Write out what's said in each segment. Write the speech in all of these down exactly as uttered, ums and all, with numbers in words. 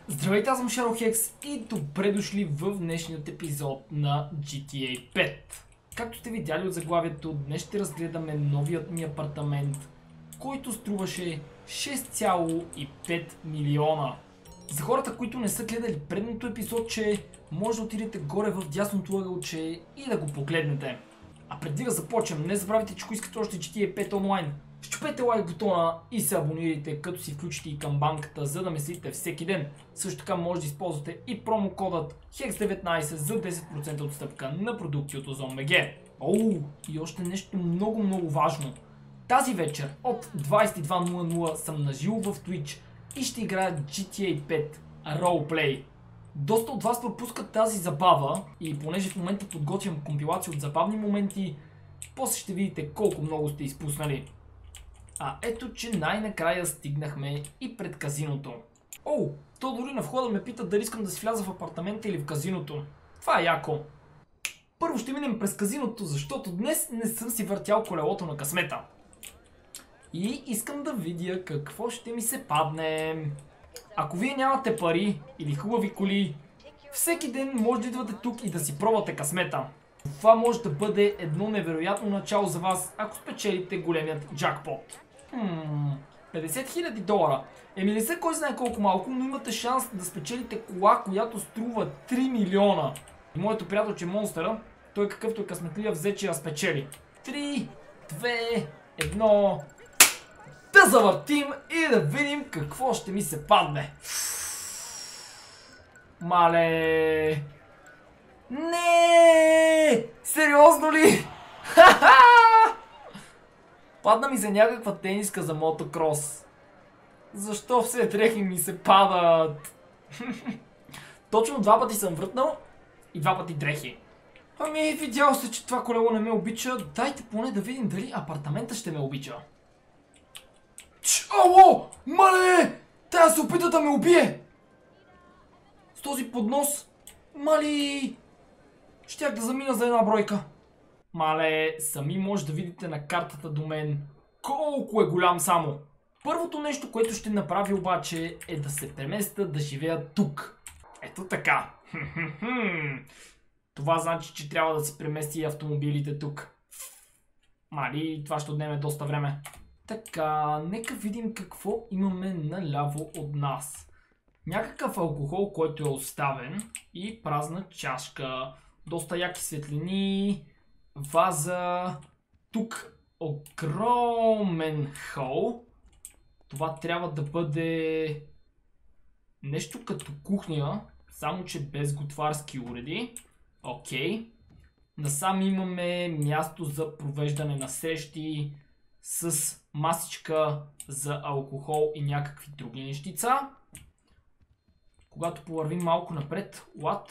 Здравейте, аз съм Шаро-Хекс и добре дошли в днешният епизод на джи ти ей пет. Както сте видяли от заглавието, днес ще разгледаме новият ми апартамент, който струваше шест цяло и пет милиона. За хората, които не са гледали предното епизодче, може да отидете горе в дясното ъгълче и да го погледнете. А преди да започнем, не забравяйте, че ако искате още джи ти ей пет онлайн, щупете лайк бутона и се абонирайте, като си включите и камбанката, за да ме следите всеки ден. Също така може да използвате и промокодът хекс деветнайсет за десет процента отстъпка на продукти от Озон точка би джи. Оу, и още нещо много много важно. Тази вечер от двайсет и два нула нула съм наживо в Twitch и ще играя джи ти ей пет Roleplay. Доста от вас пропускат тази забава и понеже в момента подготвям компилация от забавни моменти, после ще видите колко много сте изпуснали. А ето, че най-накрая стигнахме и пред казиното. Оу, то дори на входа ме пита дали искам да си вляза в апартамента или в казиното. Това е яко. Първо ще минем през казиното, защото днес не съм си въртял колелото на късмета. И искам да видя какво ще ми се падне. Ако вие нямате пари или хубави коли, всеки ден може да идвате тук и да си пробвате късмета. Това може да бъде едно невероятно начало за вас, ако спечелите големият джакпот. Хм, петдесет хиляди долара. Еми не се кой знае колко малко, но имате шанс да спечелите кола, която струва три милиона. И моето приятелче Монстъра, той какъвто е късметлия, взе, че я спечели. три, две, едно... Да завъртим и да видим какво ще ми се падне. Мале... Не! Сериозно ли? Ха-ха! Падна ми за някаква тениска за мотокрос. Защо все дрехи ми се падат? Точно два пъти съм врътнал и два пъти дрехи. Ами, видял се, че това колело не ме обича. Дайте поне да видим дали апартамента ще ме обича. Ало! Мале! Тя се опита да ме убие! С този поднос... Мали... Щях да замина за една бройка. Мале, сами може да видите на картата до мен колко е голям само. Първото нещо, което ще направя обаче е да се преместя да живея тук. Ето така. Това значи, че трябва да се премести и автомобилите тук. Мали, това ще отнеме доста време. Така, нека видим какво имаме наляво от нас. Някакъв алкохол, който е оставен и празна чашка. Доста яки светлини, ваза, тук огромен хол. Това трябва да бъде нещо като кухня, само че без готварски уреди. Окей. Насам имаме място за провеждане на срещи с масичка за алкохол и някакви други нещица. Когато повървим малко напред, what?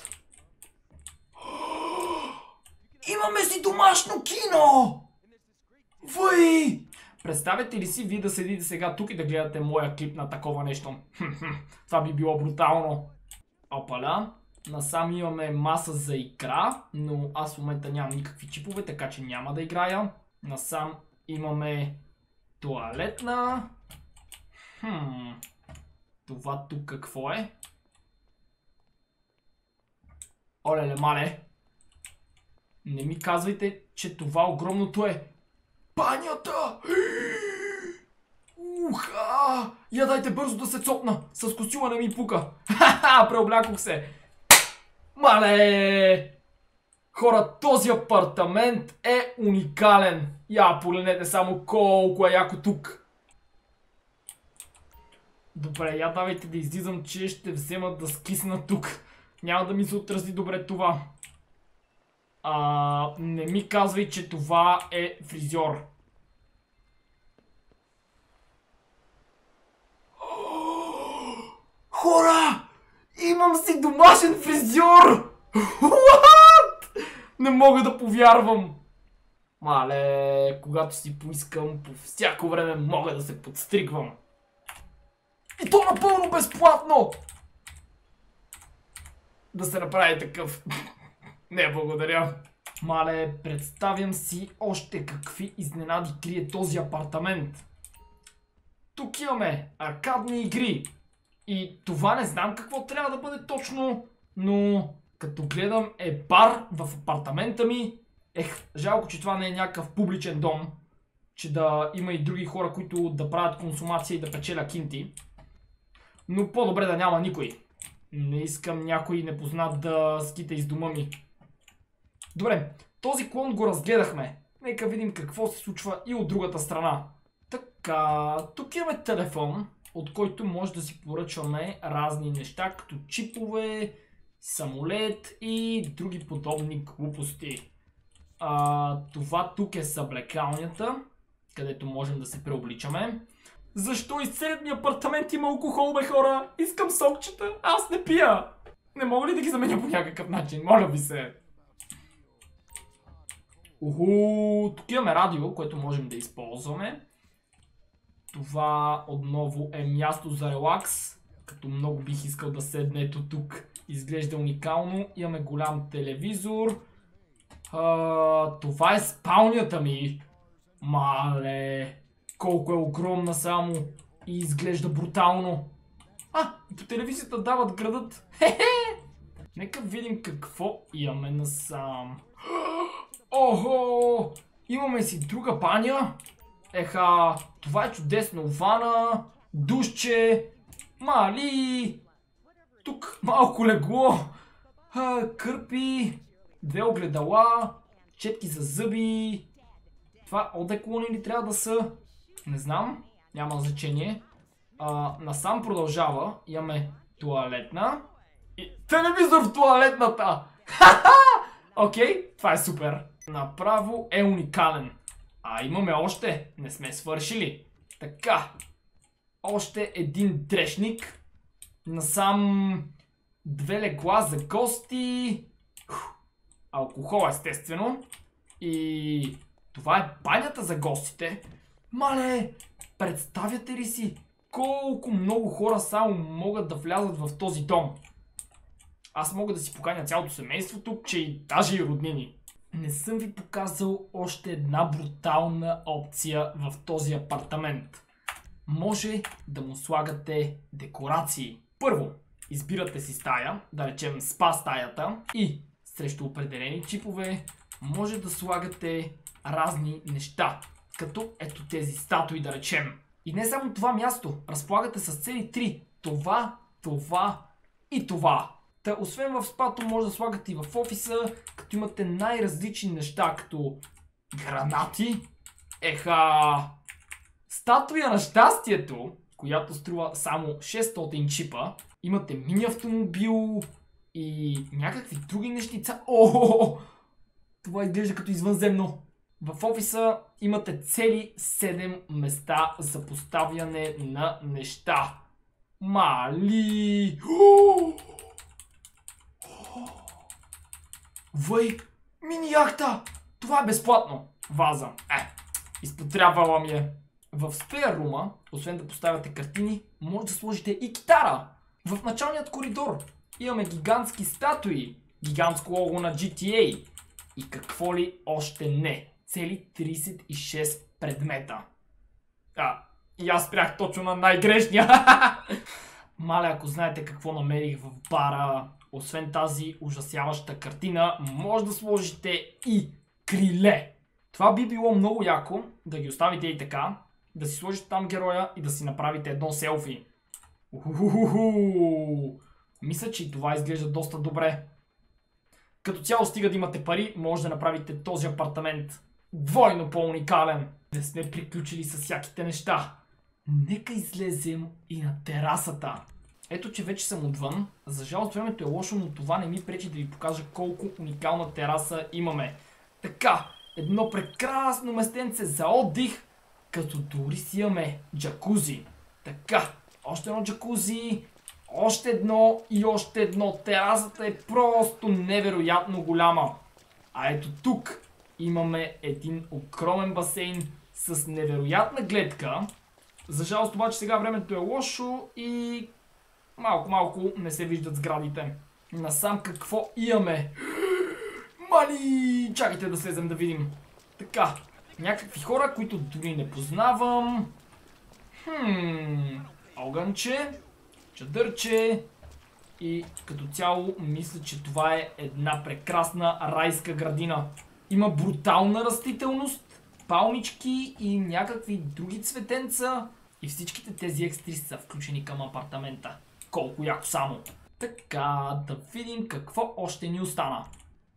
Имаме си домашно кино! Въй! Представете ли си вие да седите сега тук и да гледате моя клип на такова нещо? Това би било брутално. Опаля. Насам имаме маса за игра, но аз в момента нямам никакви чипове, така че няма да играя. Насам имаме тоалетна. Хм. Това тук какво е? Оле-ле, мале. Не ми казвайте, че това огромното е банята! Уха! Я дайте бързо да се цопна! С костюма не ми пука! Ха-ха! Преоблякох се! Мале! Хора, този апартамент е уникален! Я погледнете само колко е яко тук! Добре, я давайте да излизам, че ще взема да скисна тук. Няма да ми се отрази добре това. А, не ми казвай, че това е фризьор. Хора! Имам си домашен фризьор! What? Не мога да повярвам. Мале, когато си поискам, по всяко време мога да се подстригвам. И то напълно безплатно! Да се направи такъв. Не, благодаря. Мале, представям си още какви изненади крие този апартамент. Тук имаме аркадни игри, И това не знам какво трябва да бъде точно, но като гледам е бар в апартамента ми. Ех, жалко, че това не е някакъв публичен дом, че да има и други хора, които да правят консумация и да печеля кинти. Но по-добре да няма никой. Не искам някой непознат да скита из дома ми. Добре, този клон го разгледахме. Нека видим какво се случва и от другата страна. Така, тук имаме телефон, от който може да си поръчваме разни неща, като чипове, самолет и други подобни глупости. А, това тук е съблекалнята, където можем да се преобличаме. Защо из целият ми апартамент има алкохол, бе хора? Искам сокчета, аз не пия! Не мога ли да ги заменя по някакъв начин? Моля ви се! Уху, тук имаме радио, което можем да използваме. Това отново е място за релакс, като много бих искал да седне ето тук. Изглежда уникално. Имаме голям телевизор. А, това е спалнята ми. Мале, колко е огромна само и изглежда брутално. А, по телевизията дават градът. Хе-хе! Нека видим какво имаме насам. Охо! Имаме си друга баня. Еха, това е чудесно. Вана, душче, мали. Тук малко легло. А, кърпи, две огледала, четки за зъби. Това одеколони ли трябва да са? Не знам, няма значение. А, насам продължава. Имаме туалетна. И телевизор в туалетната! Ха-ха! Окей, това е супер. Направо е уникален. А имаме още. Не сме свършили. Така. Още един дрешник. Насам две легла за гости. Алкохол естествено. И това е банята за гостите. Мале, представяте ли си колко много хора само могат да влязат в този дом? Аз мога да си поканя цялото семейство тук, че и даже и роднини. Не съм ви показал още една брутална опция в този апартамент. Може да му слагате декорации. Първо, избирате си стая, да речем спа стаята, и срещу определени чипове може да слагате разни неща, като ето тези статуи да речем. И не само това място, разполагате с цели три. Това, това и това. Та, освен в спато, може да слагате и в офиса, като имате най-различни неща, като гранати, еха, статуя на щастието, която струва само шестстотин чипа, имате мини автомобил и някакви други нещица. О, това изглежда като извънземно. В офиса имате цели седем места за поставяне на неща. Мали! Въй, мини яхта! Това е безплатно. Ваза. Е, изпотрябвала ми е. В спея рума, освен да поставяте картини, може да сложите и китара. В началният коридор имаме гигантски статуи, гигантско лого на джи ти ей и какво ли още не. Цели тридесет и шест предмета. А, и аз спрях точно на най-грешния. Мале, ако знаете какво намерих в бара, освен тази ужасяваща картина, може да сложите и криле. Това би било много яко да ги оставите и така, да си сложите там героя и да си направите едно селфи. Уху-ху-ху-ху. Мисля, че и това изглежда доста добре. Като цяло, стига да имате пари, може да направите този апартамент двойно по-уникален. Не сме приключили с всяките неща. Нека излезем и на терасата. Ето, че вече съм отвън. За жалост времето е лошо, но това не ми пречи да ви покажа колко уникална тераса имаме. Така, едно прекрасно местенце за отдих, като дори си имаме джакузи. Така, още едно джакузи, още едно и още едно. Терасата е просто невероятно голяма. А ето тук имаме един огромен басейн с невероятна гледка. За жалост обаче сега времето е лошо и малко-малко не се виждат сградите. Насам какво имаме? Мали! Чакайте да слезем да видим. Така, някакви хора, които дори не познавам. Хм, огънче. чадърче. И като цяло мисля, че това е една прекрасна райска градина. Има брутална растителност, палмички и някакви други цветенца. И всичките тези екстри са включени към апартамента. Колко яко само. Така, да видим какво още ни остана.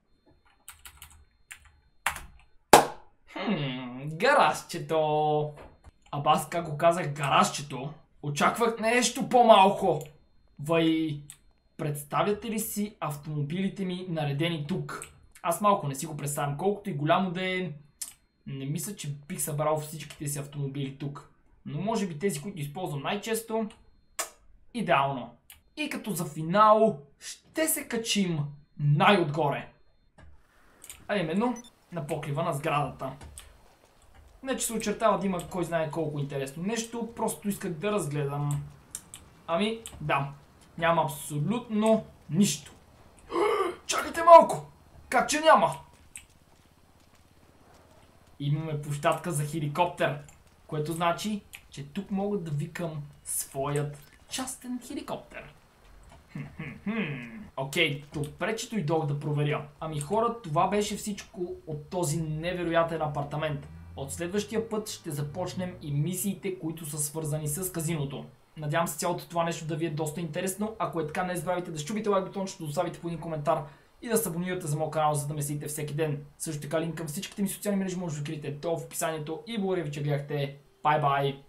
Хм, гаражчето. Аба аз как го казах гаражчето, очаквах нещо по-малко. Вай, представяте ли си автомобилите ми наредени тук? Аз малко не си го представям, колкото и голямо да е. Не мисля, че бих събрал всичките си автомобили тук. Но може би тези, които използвам най-често, идеално. И като за финал ще се качим най-отгоре. А именно на покрива на сградата. Не че се очертава да има кой знае колко интересно нещо, просто исках да разгледам. Ами, да, няма абсолютно нищо. Чакайте малко! Как че няма? Имаме площадка за хеликоптер, което значи, че тук мога да викам своят частен хеликоптер. Окей, okay, добре, че дойдох да проверя. Ами хора, това беше всичко от този невероятен апартамент. От следващия път ще започнем и мисиите, които са свързани с казиното. Надявам се цялото това нещо да ви е доста интересно. Ако е така, не забравяйте да щупите лайк бутончето, да оставите по един коментар и да се абонирате за моят канал, за да ме следите всеки ден. Също така линк към всичките ми социални мрежи може да откриете долу в описанието и благодаря ви, че гледахте. Бай-бай!